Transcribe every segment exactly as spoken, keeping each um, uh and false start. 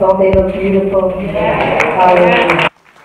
Don't they look beautiful? Hallelujah.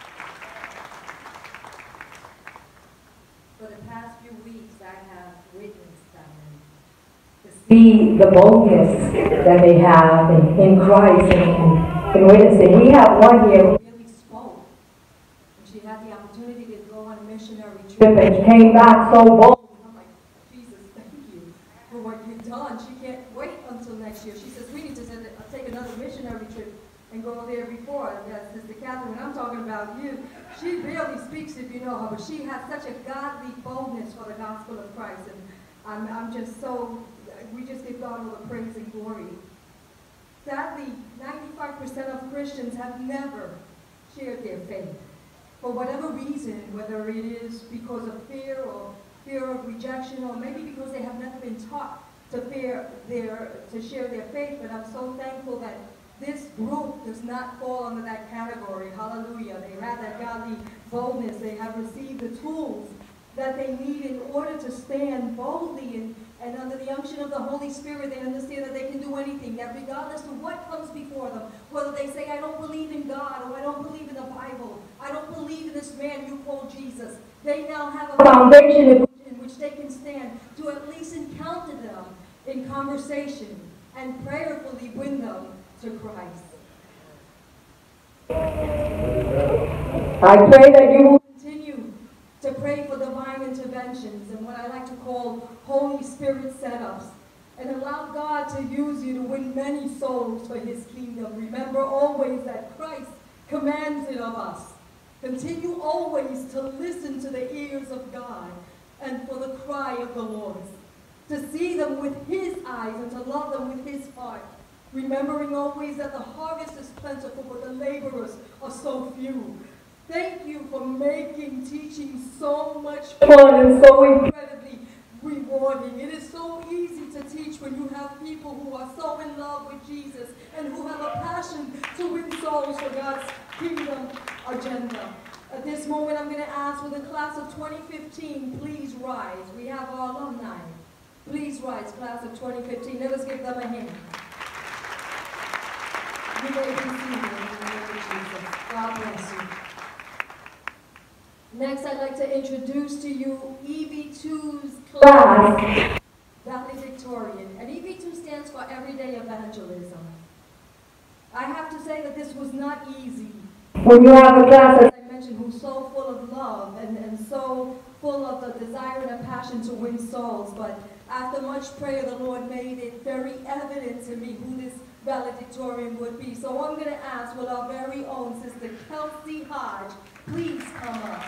For the past few weeks, I have witnessed them and to See the boldness that they have in, in Christ and, and, and witnessing. We have one here who really spoke. And she had the opportunity to go on a missionary trip. trip and came back so bold. I'm like, Jesus, thank you for what you've done. She can't wait until next year. She says, we need to send, uh, take another missionary trip and go there before. That's Sister Catherine. I'm talking about you. She barely speaks if you know her, but she has such a godly boldness for the gospel of Christ. And I'm, I'm just so, we just give God all the praise and glory. Sadly, ninety-five percent of Christians have never shared their faith. For whatever reason, whether it is because of fear or fear of rejection, or maybe because they have never been taught to fear their, to share their faith. But I'm so thankful that this group does not fall under that category. Hallelujah. They have that godly boldness. They have received the tools that they need in order to stand boldly and, and under the unction of the Holy Spirit. They understand that they can do anything, that regardless of what comes before them, whether they say, I don't believe in God, or I don't believe in the Bible, I don't believe in this man you call Jesus, they now have a foundation in which they can stand to at least encounter them in conversation and prayerfully win them to Christ. I pray that you will continue to pray for divine interventions and what I like to call Holy Spirit setups, and allow God to use you to win many souls for his kingdom. Remember always that Christ commands it of us. Continue always to listen to the ears of God and for the cry of the Lord, to see them with his eyes and to love them with his heart. Remembering always that the harvest is plentiful, but the laborers are so few. Thank you for making teaching so much fun and so incredibly rewarding. It is so easy to teach when you have people who are so in love with Jesus and who have a passion to win souls for God's kingdom agenda. At this moment, I'm going to ask for the class of twenty fifteen, please rise. We have our alumni. Please rise, class of twenty fifteen. Let us give them a hand. You may be seated in the name of Jesus. God bless you. Next, I'd like to introduce to you E V two's class, valedictorian. And E V two stands for Everyday Evangelism. I have to say that this was not easy. When you have a class, as I mentioned, who's so full of love and, and so full of the desire and a passion to win souls. But after much prayer, the Lord made it very evident to me who this valedictorian would be. So I'm going to ask, will our very own Sister Kelsey Hodge please come up?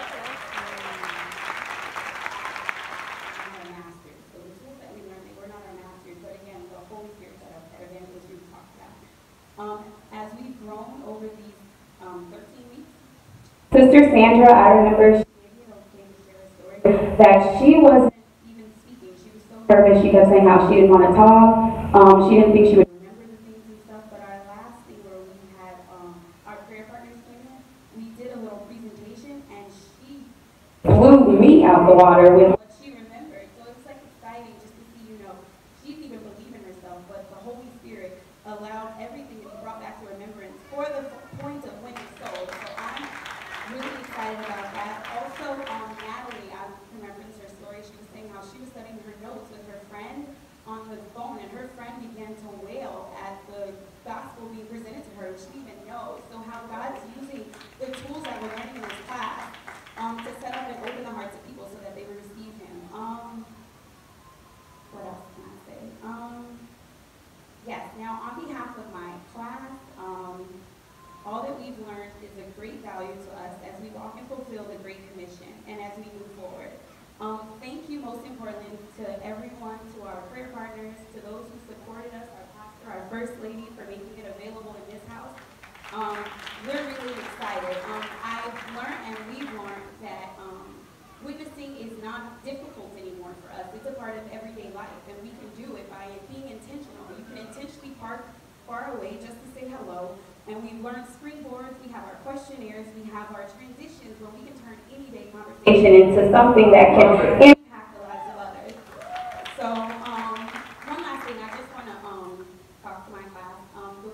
Um, as we've grown over these um, thirteen weeks, Sister Sandra, I remember she gave me an okay to share a story that she wasn't even speaking. She was so nervous. She kept saying how she didn't want to talk. Um, she didn't think she would remember the things and stuff. But our last thing where we had um, our prayer partners came in, we did a little presentation, and she blew me out the water with what she remembered. So it was like exciting just to see, you know, she didn't even believe in herself, but the Holy Spirit allowed everything to be brought back to remembrance for the point of winning souls. So I'm really excited about that. Also, um, Natalie, I remember her story. She was saying how she was studying her notes with her friend on the phone, and her friend began to wail at the gospel being presented to her, which she didn't even know. So how God's using the tools that we're learning in this class um, to set up and open the hearts of people so that they will receive him. Um, what else can I say? Um, Yes, now on behalf of my class, um, all that we've learned is a great value to us as we walk and fulfill the Great Commission and as we move forward. Um, thank you most importantly to everyone, to our prayer partners, to those who supported us, our pastor, our First Lady for making it available in this house. Um, we're really excited. Um, I've learned and we've learned that um, witnessing is not difficult anymore for us. It's a part of everyday life, and we can do it by being intentional. You can intentionally park far away just to say hello, and we've learned springboards, we have our questionnaires, we have our transitions where we can turn any day conversation into something that can impact the lives of others. So, um, one last thing, I just want to um, talk to my class. Um, the work with the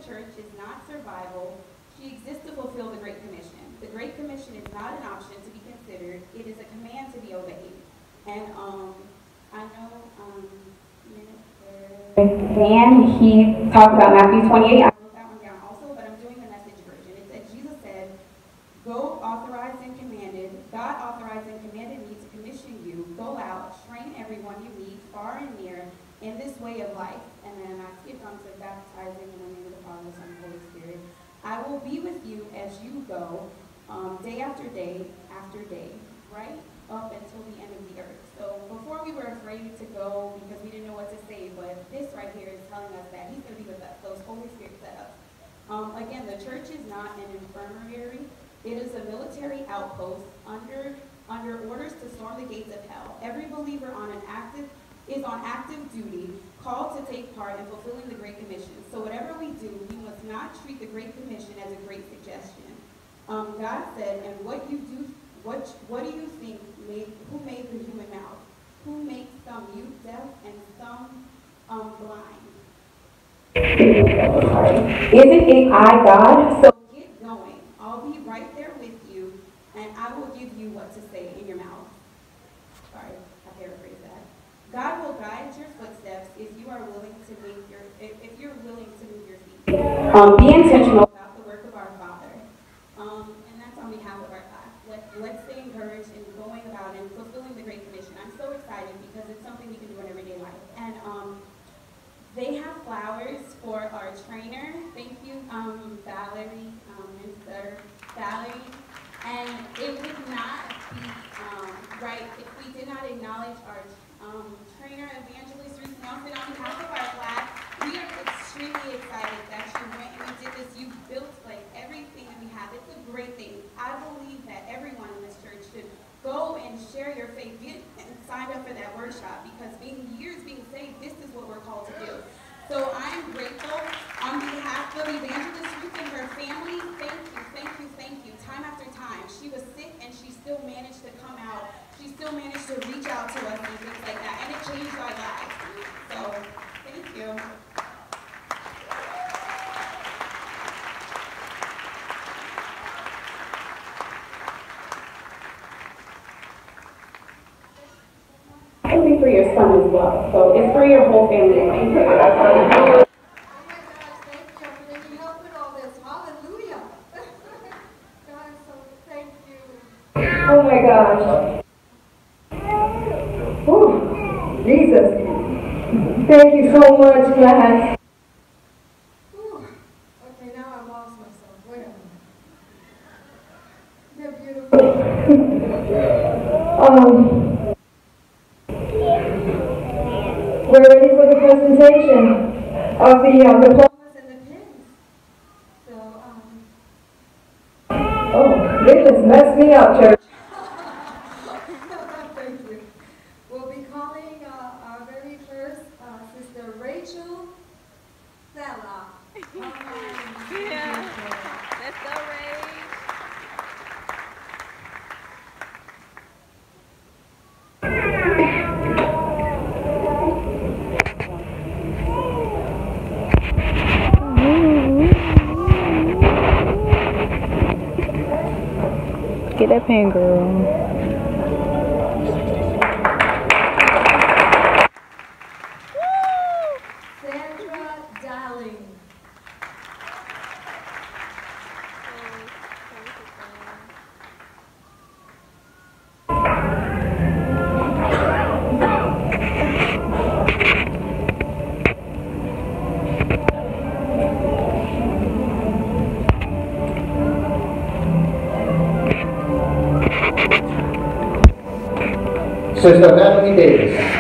church is not survival. She exists to fulfill the Great Commission. The Great Commission is not an option to be considered. It is a command to be obeyed. And um, I know um, Dan, he talked about Matthew twenty-eight. I wrote that one down also, but I'm doing the Message version. It said, Jesus said, go authorized and commanded. God authorized and commanded me to commission you. Go out, train everyone you meet, far and near, in this way of life. And then I skipped on to baptizing in the name of the Father, the Son, and the Holy Spirit. I will be with you as you go, um, day after day after day, right up until the end of the earth. So before we were afraid to go because we didn't know what to say, but this right here is telling us that he's going to be with us. Those Holy Spirit set us. Um, again, the church is not an infirmary. It is a military outpost under under orders to storm the gates of hell. Every believer on an active is on active duty, called to take part in fulfilling the Great Commission. So whatever we do, we must not treat the Great Commission as a great suggestion. Um, God said, and what you do, what what do you think made? Who made the human mouth? Who makes some mute, deaf, and some um, blind? Isn't it I, God? So get going. I'll be right there with you, and I will give you what to say in your mouth. Sorry, I paraphrase that. God will guide your footsteps if you are willing to make your if, if you're willing to move your feet. Um, be intentional About the work of our Father. Um, and that's on behalf of our class. Let, let's stay encouraged in going about and fulfilling the Great Commission. I'm so excited because it's something we can do in everyday life. And um, they have flowers for our trainer. Thank you, um, Valerie, um, Mister Valerie. And it would not be um, right if we did not acknowledge our um, trainer, Evangelist Ruth Nelson, on behalf of our class. We are extremely excited that you went and you did this. You built like everything that we have. It's a great thing. I believe that everyone in this church should go and share your faith. Get and sign up for that workshop because being years being saved, this is what we're called to do. So I am grateful on behalf of Evangelist Ruth and her family. Thank you, thank you, thank you. Time after time, she was sick and she still managed to come out. She still managed to reach out to us and things like that, and it changed our lives. So thank you. It'll be for your son as well. So it's for your whole family. Oh my gosh, thank you for letting me help with all this. Hallelujah. God, so thank you. Oh my gosh. Whew. Jesus. Thank you so much, man. Whew. Okay, now I lost myself. Wait a minute. They're beautiful. Um, we're ready for the presentation of the uh, diploma. And the pins. So, um. Oh, they just messed me up, church. Thank you. We'll be calling uh, our very first uh, Sister Rashell Selah. Yeah. Let's go, Ray. Get that pen, girl. Sister Natalie Davis.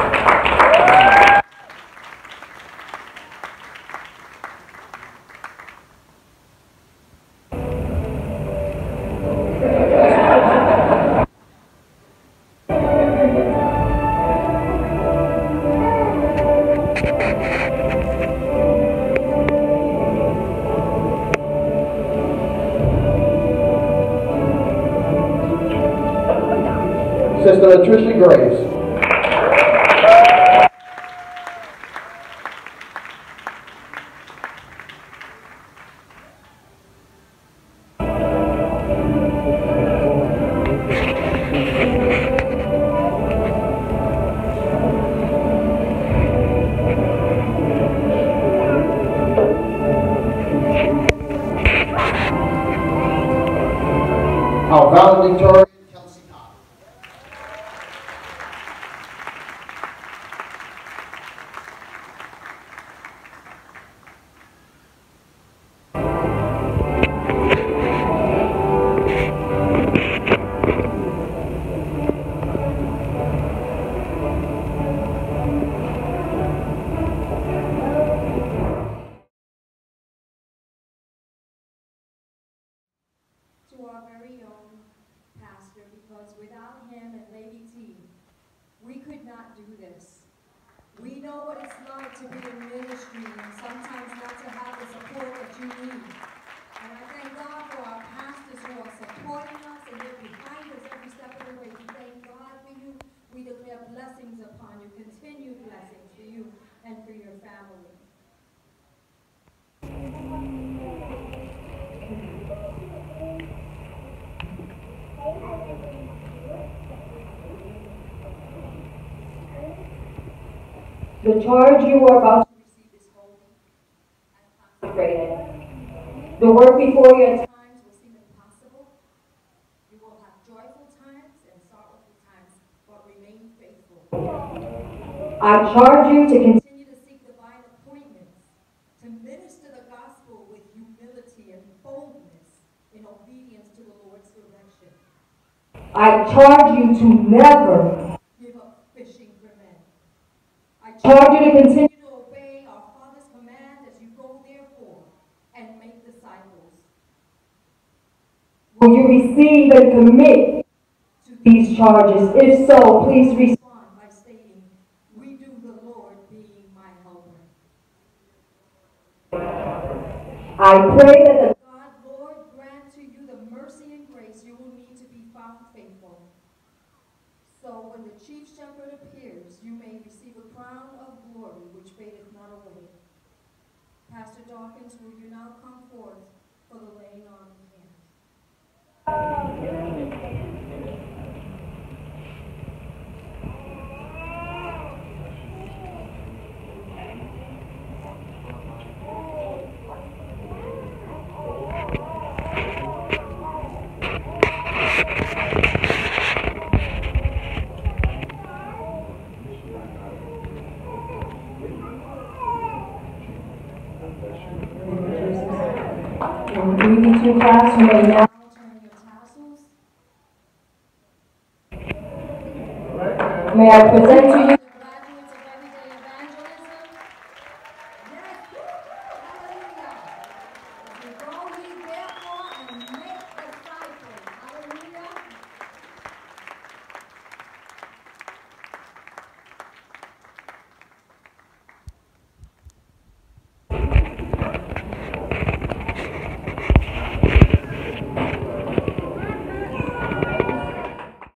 Sister Latricia Grace. our valedictorian, to our very own pastor, because without him and Lady T, we could not do this. We know what it's like to be in ministry and sometimes not to have the support that you need. And I thank God for our pastors who are supporting us and they're behind us every step of the way. We thank God for you. We declare blessings upon you, continued blessings for you and for your family. The charge you are about to receive is holy and consecrated. The work before you at times will seem impossible. You will have joyful times and sorrowful times, but remain faithful. I charge you to continue to seek divine appointments, to minister the gospel with humility and boldness in obedience to the Lord's direction. I charge you to never give up fishing for men. I charge you to continue to obey our Father's command as you go therefore and make disciples. Will you receive and commit to these charges? If so, please respond by stating, "We do, the Lord being my helper." I pray that the God, Lord, grant to you the mercy and grace you will need to be found faithful. So when the chief shepherd appears, you may receive a crown of glory which fadeth not away. Pastor Dawkins, will you now come forth for the laying on of hands? Leaving to class, you may now turn your tassels. May I present to you